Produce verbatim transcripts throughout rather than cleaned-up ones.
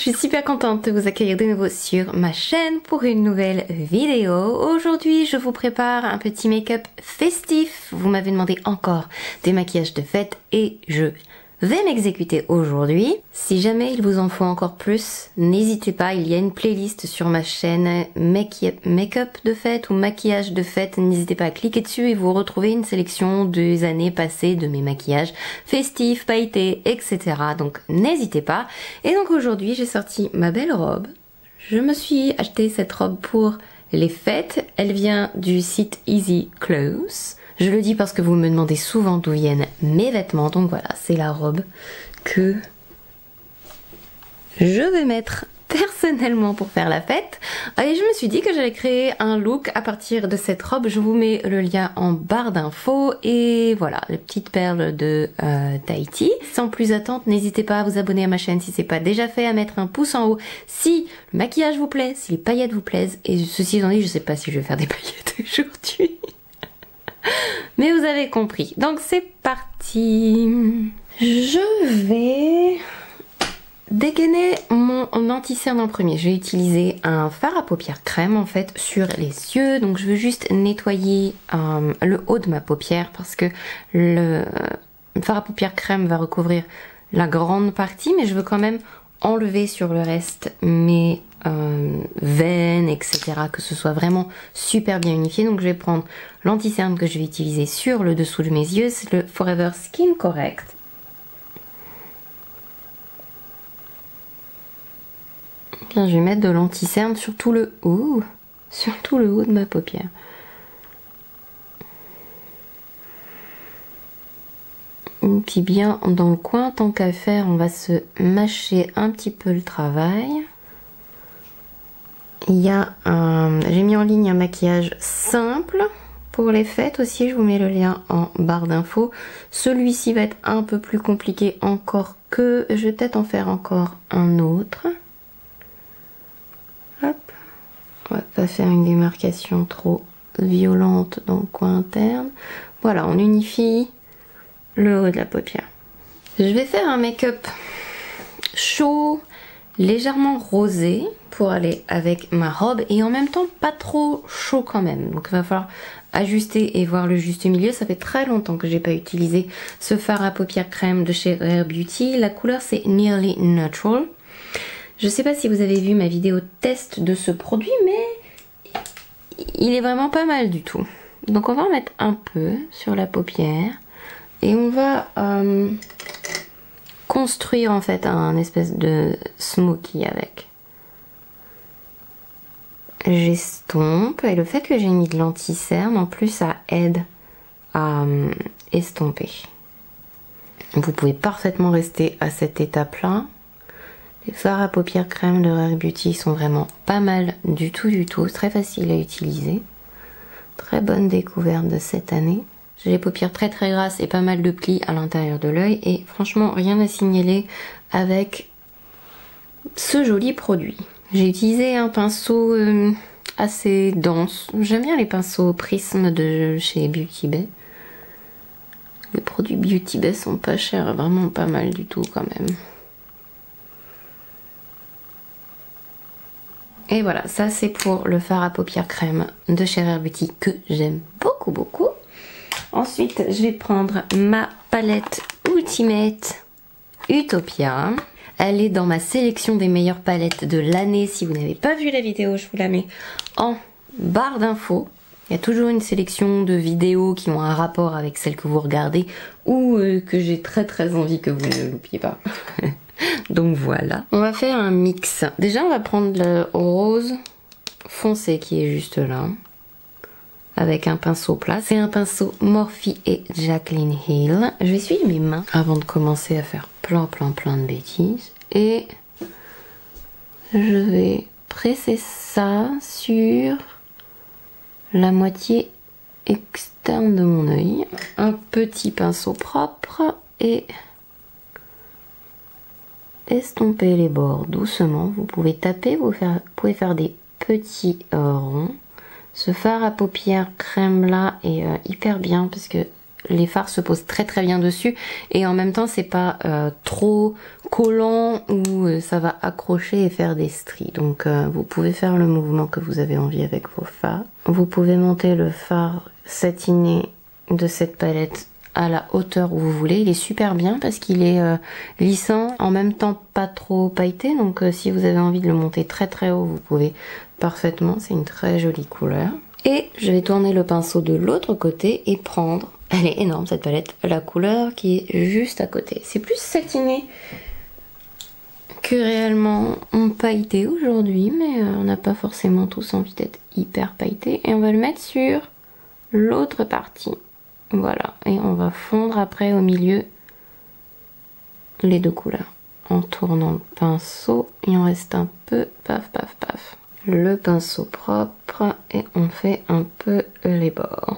suis super contente de vous accueillir de nouveau sur ma chaîne pour une nouvelle vidéo. Aujourd'hui, je vous prépare un petit make-up festif. Vous m'avez demandé encore des maquillages de fête et je vais m'exécuter aujourd'hui. Si jamais il vous en faut encore plus, n'hésitez pas, il y a une playlist sur ma chaîne make-up de fête ou maquillage de fête. N'hésitez pas à cliquer dessus et vous retrouvez une sélection des années passées de mes maquillages festifs, pailletés, et cetera. Donc n'hésitez pas. Et donc aujourd'hui, j'ai sorti ma belle robe. Je me suis acheté cette robe pour les fêtes. Elle vient du site Easy Clothes. Je le dis parce que vous me demandez souvent d'où viennent mes vêtements. Donc voilà, c'est la robe que je vais mettre personnellement pour faire la fête. Et je me suis dit que j'allais créer un look à partir de cette robe. Je vous mets le lien en barre d'infos. Et voilà, les petites perles de euh, Tahiti. Sans plus attendre, n'hésitez pas à vous abonner à ma chaîne si c'est pas déjà fait, à mettre un pouce en haut si le maquillage vous plaît, si les paillettes vous plaisent. Et ceci étant dit, je sais pas si je vais faire des paillettes aujourd'hui. Mais vous avez compris. Donc c'est parti. Je vais dégainer mon anti-cerne en premier. Je vais utiliser un fard à paupières crème en fait sur les yeux. Donc je veux juste nettoyer euh, le haut de ma paupière parce que le fard à paupières crème va recouvrir la grande partie, mais je veux quand même enlever sur le reste mes euh, veines, et cetera. Que ce soit vraiment super bien unifié. Donc je vais prendre l'anti-cerne que je vais utiliser sur le dessous de mes yeux. C'est le Forever Skin Correct. Bien, je vais mettre de l'anti-cerne sur tout le haut, sur tout le haut de ma paupière. Et puis bien dans le coin, tant qu'à faire, on va se mâcher un petit peu le travail. Il y a un... J'ai mis en ligne un maquillage simple pour les fêtes aussi, je vous mets le lien en barre d'infos. Celui-ci va être un peu plus compliqué encore que... Je vais peut-être en faire encore un autre. Hop. On va pas faire une démarcation trop violente dans le coin interne. Voilà, on unifie le haut de la paupière. Je vais faire un make-up chaud, légèrement rosé pour aller avec ma robe et en même temps pas trop chaud quand même. Donc il va falloir ajuster et voir le juste milieu. Ça fait très longtemps que j'ai pas utilisé ce fard à paupières crème de chez Rare Beauty. La couleur c'est Nearly Natural. Je sais pas si vous avez vu ma vidéo test de ce produit, mais il est vraiment pas mal du tout. Donc on va en mettre un peu sur la paupière et on va euh, construire en fait un espèce de smoky avec. J'estompe et le fait que j'ai mis de l'anti-cerne en plus ça aide à euh, estomper. Vous pouvez parfaitement rester à cette étape là. Les fards à paupières crème de Rare Beauty sont vraiment pas mal du tout du tout, très facile à utiliser. Très bonne découverte de cette année. J'ai les paupières très très grasses et pas mal de plis à l'intérieur de l'œil et franchement rien à signaler avec ce joli produit. J'ai utilisé un pinceau euh, assez dense. J'aime bien les pinceaux Prisme de chez Beauty Bay. Les produits Beauty Bay sont pas chers, vraiment pas mal du tout quand même. Et voilà, ça c'est pour le fard à paupières crème de chez Rare Beauty que j'aime beaucoup beaucoup. Ensuite, je vais prendre ma palette Ultimate Utopia. Elle est dans ma sélection des meilleures palettes de l'année. Si vous n'avez pas vu la vidéo, je vous la mets en barre d'infos. Il y a toujours une sélection de vidéos qui ont un rapport avec celle que vous regardez ou euh, que j'ai très très envie que vous ne loupiez pas. Donc voilà. On va faire un mix. Déjà, on va prendre le rose foncé qui est juste là. Avec un pinceau plat. C'est un pinceau Morphe et Jaclyn Hill. Je vais essuyer mes mains avant de commencer à faire plein plein plein de bêtises. Et je vais presser ça sur la moitié externe de mon œil. Un petit pinceau propre et estomper les bords doucement. Vous pouvez taper, vous, faire, vous pouvez faire des petits euh, ronds. Ce fard à paupières crème là est euh, hyper bien parce que les fards se posent très très bien dessus et en même temps c'est pas euh, trop collant ou euh, ça va accrocher et faire des stries. Donc euh, vous pouvez faire le mouvement que vous avez envie avec vos fards. Vous pouvez monter le fard satiné de cette palette à la hauteur où vous voulez. Il est super bien parce qu'il est euh, lissant, en même temps pas trop pailleté, donc euh, si vous avez envie de le monter très très haut, vous pouvez parfaitement. C'est une très jolie couleur. Et je vais tourner le pinceau de l'autre côté et prendre, elle est énorme cette palette, la couleur qui est juste à côté. C'est plus satiné que réellement pailleté aujourd'hui, mais euh, on n'a pas forcément tous envie d'être hyper pailleté. Et on va le mettre sur l'autre partie. Voilà, et on va fondre après au milieu les deux couleurs en tournant le pinceau. Il en reste un peu, paf paf paf. Le pinceau propre et on fait un peu les bords.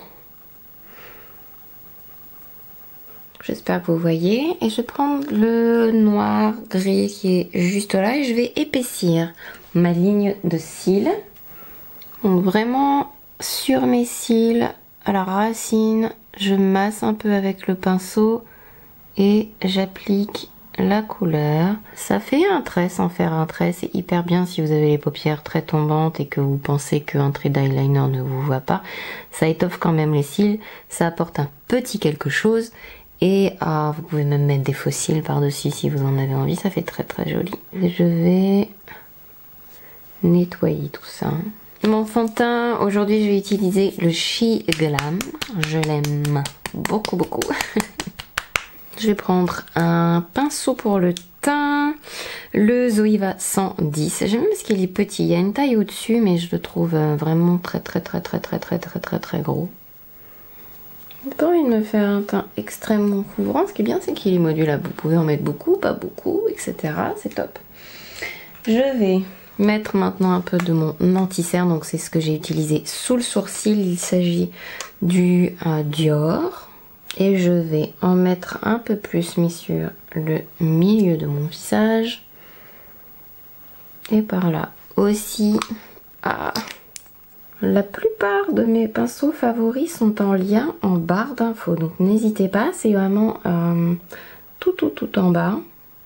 J'espère que vous voyez. Et je vais prendre le noir gris qui est juste là et je vais épaissir ma ligne de cils. Donc vraiment sur mes cils, à la racine, je masse un peu avec le pinceau et j'applique la couleur. Ça fait un trait sans faire un trait, c'est hyper bien si vous avez les paupières très tombantes et que vous pensez qu'un trait d'eyeliner ne vous voit pas. Ça étoffe quand même les cils, ça apporte un petit quelque chose et ah, vous pouvez même mettre des faux cils par-dessus si vous en avez envie, ça fait très très joli. Et je vais nettoyer tout ça. Mon fond de teint, aujourd'hui je vais utiliser le She Glam, je l'aime beaucoup beaucoup. Je vais prendre un pinceau pour le teint, le Zoeva cent dix, j'aime bien parce qu'il est petit, il y a une taille au-dessus mais je le trouve vraiment très très très très très très très très très gros. J'ai pas envie de me faire un teint extrêmement couvrant, ce qui est bien c'est qu'il est modulable, vous pouvez en mettre beaucoup, pas beaucoup, et cetera. C'est top. Je vais mettre maintenant un peu de mon anti-cerne, donc c'est ce que j'ai utilisé sous le sourcil, il s'agit du euh, Dior. Et je vais en mettre un peu plus mis sur le milieu de mon visage. Et par là aussi. Ah. La plupart de mes pinceaux favoris sont en lien en barre d'infos. Donc n'hésitez pas, c'est vraiment euh, tout tout tout en bas.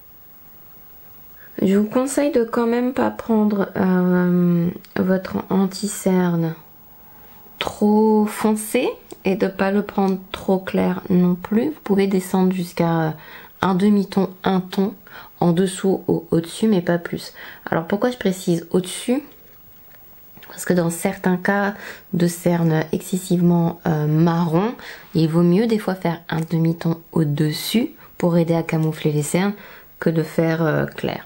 Je vous conseille de quand même pas prendre euh, votre anti-cerne trop foncé et de pas le prendre trop clair non plus. Vous pouvez descendre jusqu'à un demi-ton, un ton en dessous ou au-dessus, mais pas plus. Alors pourquoi je précise au-dessus? Parce que dans certains cas de cerne excessivement euh, marron, il vaut mieux des fois faire un demi-ton au-dessus pour aider à camoufler les cernes que de faire euh, clair.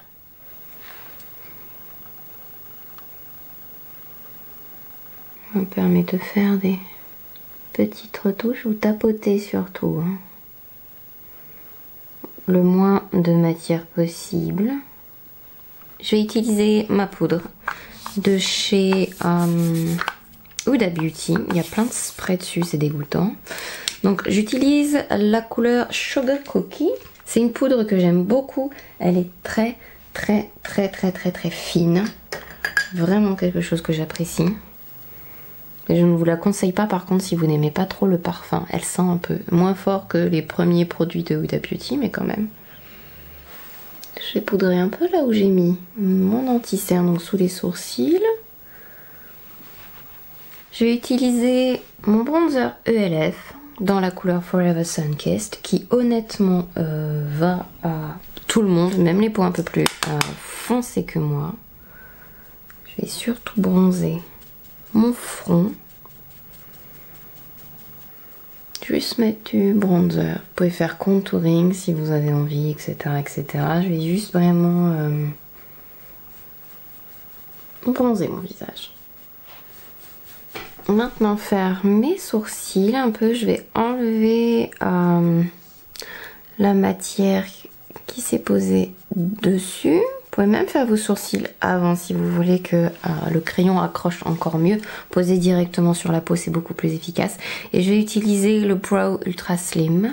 On permet de faire des petites retouches ou tapoter surtout. Hein. Le moins de matière possible. Je vais utiliser ma poudre de chez euh, Huda Beauty. Il y a plein de sprays dessus, c'est dégoûtant. Donc j'utilise la couleur Sugar Cookie. C'est une poudre que j'aime beaucoup. Elle est très très très très très très fine. Vraiment quelque chose que j'apprécie. Je ne vous la conseille pas par contre si vous n'aimez pas trop le parfum. Elle sent un peu moins fort que les premiers produits de Huda Beauty, mais quand même. Je vais poudrer un peu là où j'ai mis mon anti-cerne, donc sous les sourcils. Je vais utiliser mon bronzer E L F dans la couleur Forever Sun Kissed, qui honnêtement euh, va à tout le monde, même les peaux un peu plus euh, foncées que moi. Je vais surtout bronzer mon front. Juste mettre du bronzer. Vous pouvez faire contouring si vous avez envie, et cetera et cetera. Je vais juste vraiment euh, bronzer mon visage. Maintenant faire mes sourcils un peu. Je vais enlever euh, la matière qui s'est posée dessus. Vous pouvez même faire vos sourcils avant si vous voulez que euh, le crayon accroche encore mieux. Poser directement sur la peau, c'est beaucoup plus efficace. Et je vais utiliser le Brow Ultra Slim.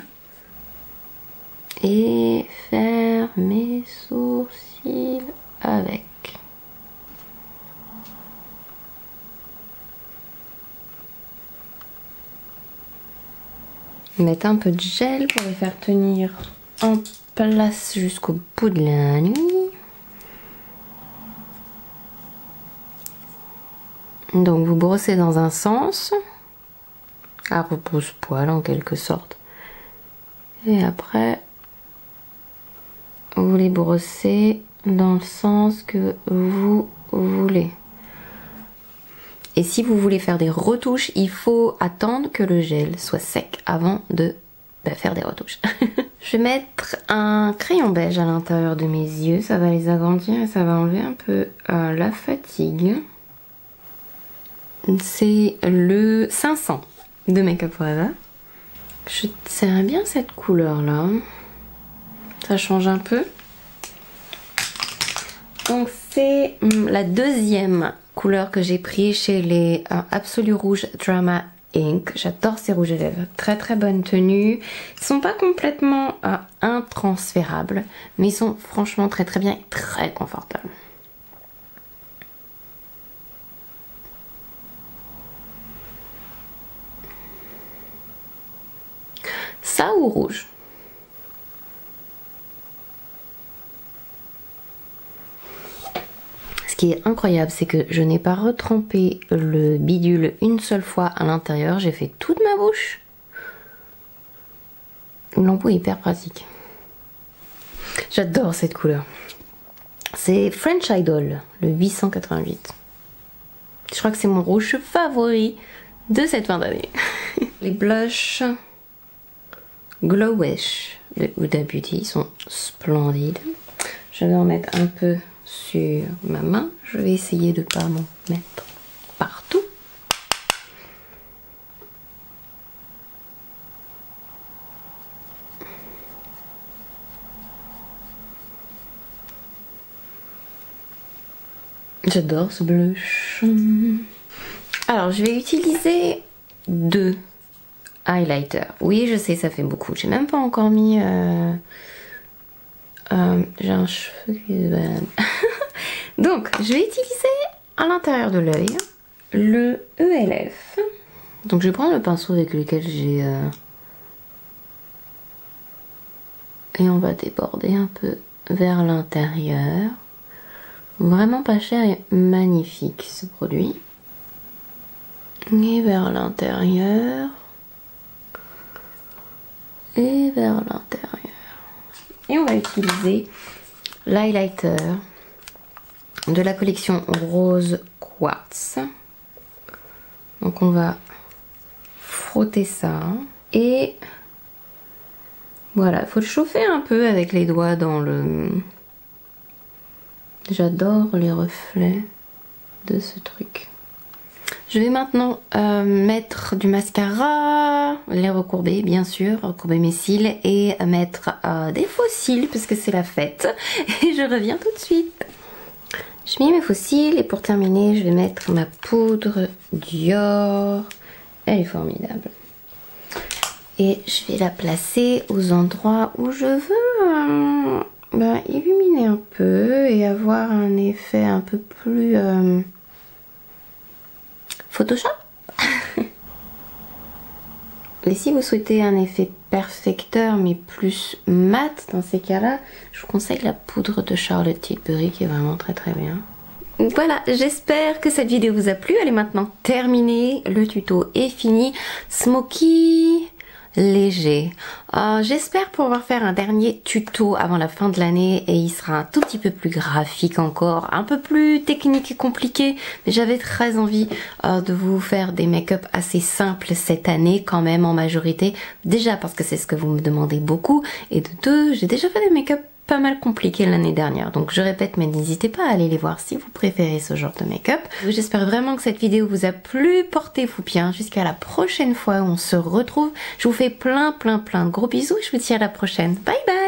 Et faire mes sourcils avec. Mettre un peu de gel pour les faire tenir en place jusqu'au bout de la nuit. Donc vous brossez dans un sens, à repousse-poil en quelque sorte. Et après, vous les brossez dans le sens que vous voulez. Et si vous voulez faire des retouches, il faut attendre que le gel soit sec avant de bah, faire des retouches. Je vais mettre un crayon beige à l'intérieur de mes yeux, ça va les agrandir et ça va enlever un peu euh, la fatigue. C'est le cinq cents de Make Up For Eva. Je tiens bien cette couleur là. Ça change un peu. Donc c'est la deuxième couleur que j'ai pris chez les euh, Absolu Rouge Drama Ink. J'adore ces rouges à lèvres. Très très bonne tenue. Ils sont pas complètement euh, intransférables, mais ils sont franchement très très bien et très confortables. Ça ou rouge? Ce qui est incroyable, c'est que je n'ai pas retrempé le bidule une seule fois à l'intérieur. J'ai fait toute ma bouche. L'embout est hyper pratique. J'adore cette couleur. C'est French Idol, le huit cent quatre-vingt-huit. Je crois que c'est mon rouge favori de cette fin d'année. Les blushs Glowish de Huda Beauty sont splendides. Je vais en mettre un peu sur ma main. Je vais essayer de ne pas m'en mettre partout. J'adore ce blush. Alors je vais utiliser deux highlighter. Oui, je sais, ça fait beaucoup. J'ai même pas encore mis... Euh, euh, j'ai un cheveu qui se balade. Donc, je vais utiliser à l'intérieur de l'œil le E L F. Donc, je vais prendre le pinceau avec lequel j'ai... Euh, et on va déborder un peu vers l'intérieur. Vraiment pas cher et magnifique ce produit. Et vers l'intérieur. Et vers l'intérieur. Et on va utiliser l'highlighter de la collection Rose Quartz. Donc on va frotter ça. Et voilà, il faut le chauffer un peu avec les doigts dans le... J'adore les reflets de ce truc. Je vais maintenant euh, mettre du mascara, les recourber bien sûr, recourber mes cils et mettre euh, des faux cils parce que c'est la fête. Et je reviens tout de suite. Je mets mes faux cils et pour terminer je vais mettre ma poudre Dior. Elle est formidable. Et je vais la placer aux endroits où je veux euh, ben, illuminer un peu et avoir un effet un peu plus... Euh, Photoshop. Et si vous souhaitez un effet perfecteur mais plus mat dans ces cas-là, je vous conseille la poudre de Charlotte Tilbury qui est vraiment très très bien. Donc voilà, j'espère que cette vidéo vous a plu. Elle est maintenant terminée, le tuto est fini. Smoky léger. Euh, J'espère pouvoir faire un dernier tuto avant la fin de l'année et il sera un tout petit peu plus graphique encore, un peu plus technique et compliqué, mais j'avais très envie euh, de vous faire des make-up assez simples cette année quand même en majorité, déjà parce que c'est ce que vous me demandez beaucoup, et de deux, j'ai déjà fait des make-up pas mal compliqué l'année dernière, donc je répète, mais n'hésitez pas à aller les voir si vous préférez ce genre de make-up. J'espère vraiment que cette vidéo vous a plu, portez-vous bien, jusqu'à la prochaine fois où on se retrouve. Je vous fais plein plein plein de gros bisous et je vous dis à la prochaine. Bye bye.